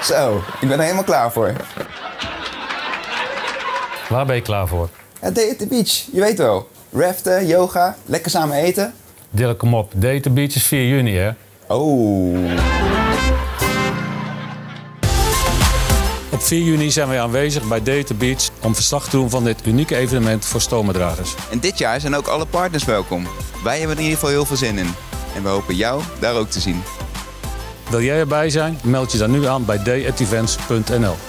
Zo, ik ben er helemaal klaar voor. Waar ben je klaar voor? Ja, Day at the Beach, je weet wel. Raften, yoga, lekker samen eten. Dirk, kom op. Day at the Beach is 4 juni, hè? Oh. Op 4 juni zijn wij aanwezig bij Day at the Beach om verslag te doen van dit unieke evenement voor stomerdragers. En dit jaar zijn ook alle partners welkom. Wij hebben er in ieder geval heel veel zin in. En we hopen jou daar ook te zien. Wil jij erbij zijn? Meld je dan nu aan bij day@events.nl.